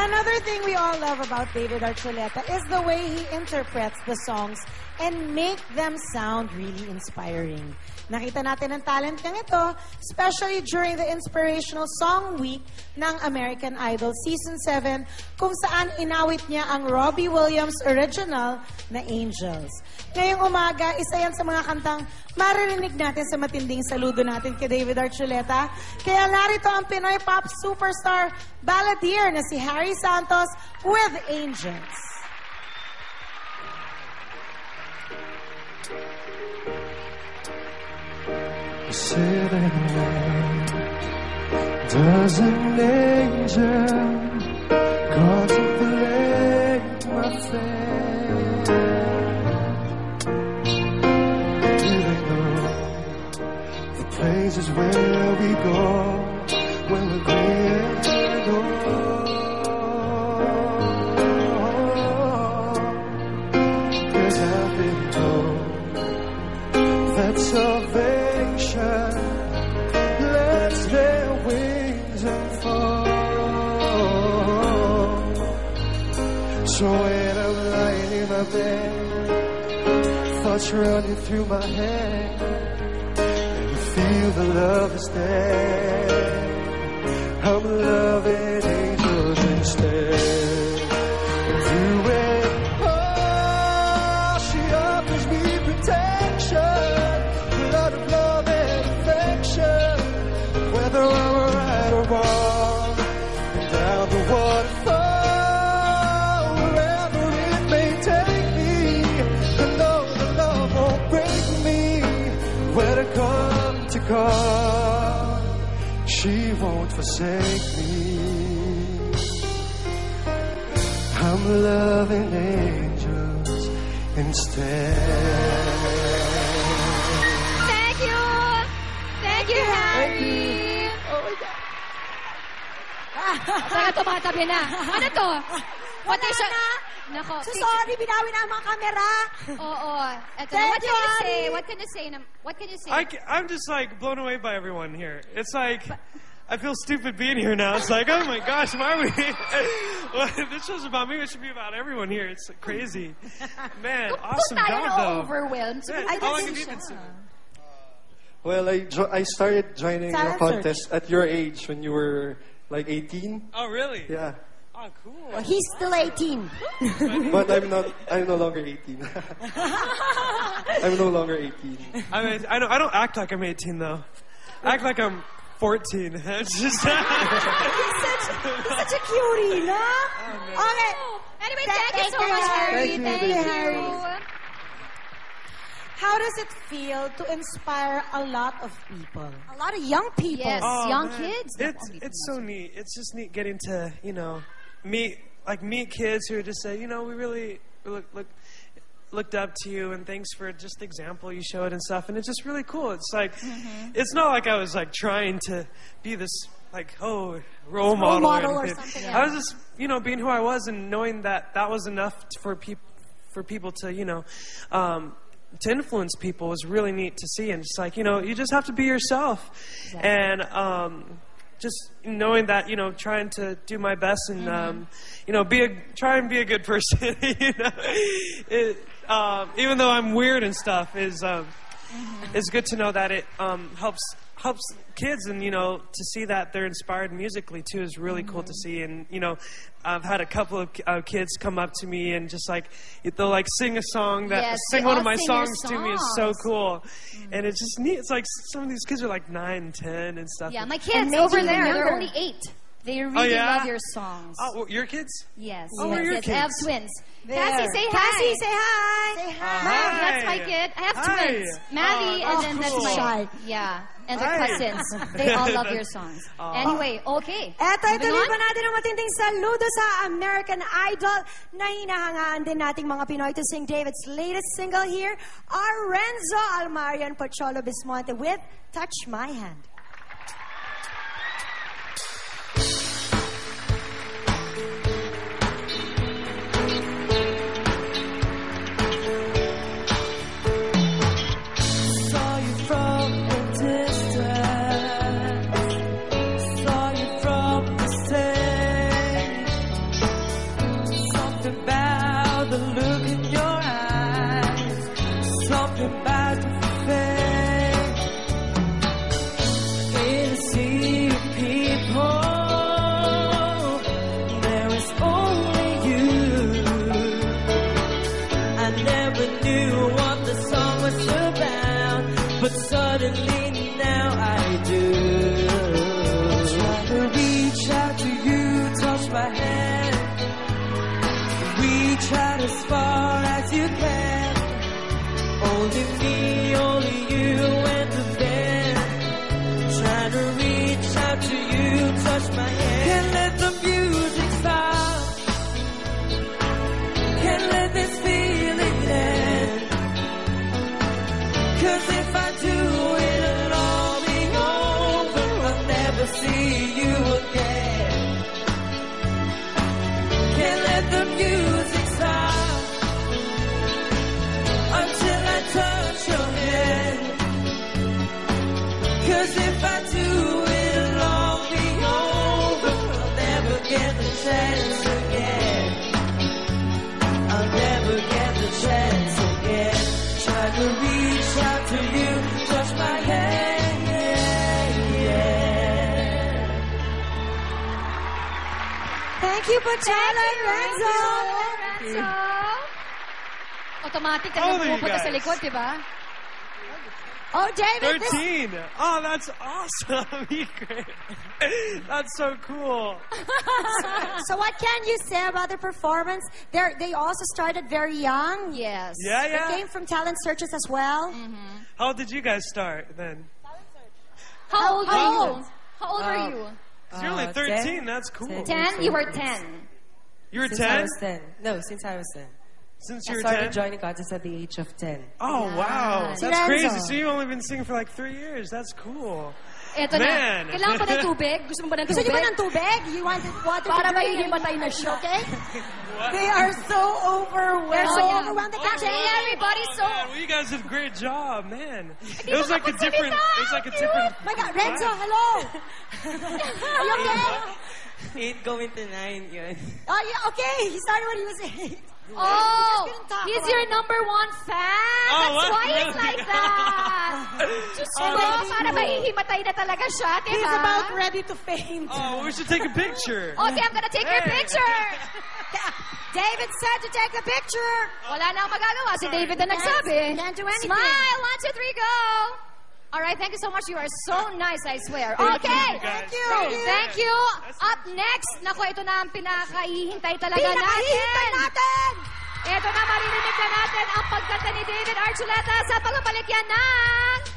Another thing we all love about David Archuleta is the way he interprets the songs and make them sound really inspiring. Nakita natin ang talent niyang ito, especially during the Inspirational Song Week ng American Idol Season 7, kung saan inawit niya ang Robbie Williams original na Angels. Ngayong umaga, isa yan sa mga kantang maririnig natin sa matinding saludo natin kay David Archuleta. Kaya narito ang Pinoy pop superstar balladeer na si Harry Santos with Angels. Sit and wait. Does an angel contemplate my fate? Do they know the places where we go when we're gray and old? 'Cause I've been told that salvation lets their wings and fall. So when I'm lying in my bed, thoughts running through my head, and I feel the love is there, I'm loving angels instead. Through it all, she offers me protection, blood of love and affection, whether I'm right or wrong, and down the waterfall, wherever it may take me, I know the love won't break me. When I come to God, she won't forsake me. I'm loving angels instead. Thank you! Thank you, Harry! Oh my God. Saka tumatabi na. Ano to? What is it? Nako. So sorry, binawi na ang mga kamera. Oo. Eto, Thank what you, can you say? Harry. What can you say? What can you say? I'm just like blown away by everyone here. It's like I feel stupid being here now. It's like, oh my gosh, why are we? Well, this show's about me. It should be about everyone here. It's crazy, man. Awesome Kung tayo job, though. overwhelmed. Man, how long have you been singing? Well, I started joining your Talent contest at your age when you were like 18. Oh, really? Yeah. Oh, cool. Well, he's still 18. But I'm no longer 18. I'm no longer 18. I mean, I don't act like I'm 18 though. I act like I'm 14. It's just. He's such a cutie, no? Okay. Anyway, thank you so much, Harry. Thank you, Thank you. How does it feel to inspire a lot of people? A lot of young people. Yes, Oh, young man. kids. It's so neat. It's just neat getting to meet kids who just say we really looked up to you and thanks for just the example you showed and stuff, and it's just really cool. It's like it's not like I was like trying to be this like role model or anything. something. I was just being who I was and knowing that was enough for people to to influence people was really neat to see. And just like you just have to be yourself. Exactly. And just knowing that, trying to do my best and, try and be a good person, even though I'm weird and stuff it's good to know that it, helps kids and, to see that they're inspired musically too is really cool to see. And, I've had a couple of kids come up to me and just like, they'll like sing a song sing one of my songs to me is so cool. And it's just neat. It's like some of these kids are like 9, 10 and stuff. Yeah, my kids over there, they're only 8. They really love your songs. Oh, well, your kids? Yes. Oh, yes, your yes. kids? I have twins. There. Cassie, say hi. Cassie, say hi. Say hi. Mav, that's my kid. I have Hi. twins. Maddie, and then that's cool. my... Shy. Yeah. And their Hi. cousins. They all love your songs. Anyway, okay. Eto, Moving ituloy on. pa natin ang matinding saludo sa American Idol na hinahangaan din nating mga Pinoy to sing David's latest single here, Renzo Almario and Pocholo Bismonte with Touch My Hand. Saw you from a distance, saw you from the stage. out as far as you can. Only me, only you and the band. Trying to reach out to you, touch my hand. Can't let the music stop. Can't let this feeling end. 'Cause if I do, it'll all be over. I'll never see you again. Can't let the music stop until I touch your hand. 'Cause if I do, it'll all be over. I'll never get the chance again. I'll never get the chance again. Try to reach out to you, touch my hand. Thank you, Pachela and Renzo. Automatic How old na are you pupunta sa guys? likod, di ba? Oh, David, this 13. Oh, that's awesome. That's so cool. So what can you say about the performance? They also started very young. Yes. Yeah, They yeah. came from talent searches as well. How did you guys start then? How old are How you? old? How old are you? 'Cause you're only 13. That's cool. 10? You were 10. You were Since I 10? was 10. No, since I was 10. Since I you were started 10? joining contests at the age of 10. Oh, wow. Nice. That's crazy. Renzo. So you've only been singing for like 3 years. That's cool. Eto Man. na. Kailangan ba ng tubig? Gusto mo ba ng Gusto tubig? niyo ba ng tubig? You wanted water Para to drink? mahihimatay na siya. Okay? They are so overwhelmed. They're so Oh, yeah. overwhelmed. They can't Actually, say everybody's so... Man, well, you guys did a great job, man. It mo was like a kapagsalita. different. It's like a different. Oh my God, Renzo, hello. Are you okay? 8 going to 9 yun. Oh, yeah, okay. He started when he was 8. Oh, couldn't talk he's about your it. number 1 fan. Oh, That's what? why he's Really? like that. Diyos ko, that's para mahihimatay na talaga siya, di He's ba? about ready to faint. Oh, we should take a picture. Okay, I'm gonna take your Hey. picture. David said to take the picture. Wala na akong magagawa. Si David na nagsabi. Can't do anything. Smile. 1, 2, 3, go. All right, thank you so much. You are so nice, I swear. Thank Okay. you, guys. Thank you. Thank you. Up next, naku, ito na ang pinakahihintay talaga Pinakahihintay natin! Ito na, maririnig na natin ang pagkanta ni David Archuleta sa pagpapalikyan ng